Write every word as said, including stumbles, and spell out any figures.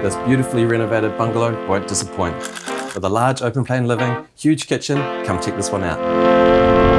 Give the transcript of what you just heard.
This beautifully renovated bungalow won't disappoint. With a large open plan living, huge kitchen, come check this one out.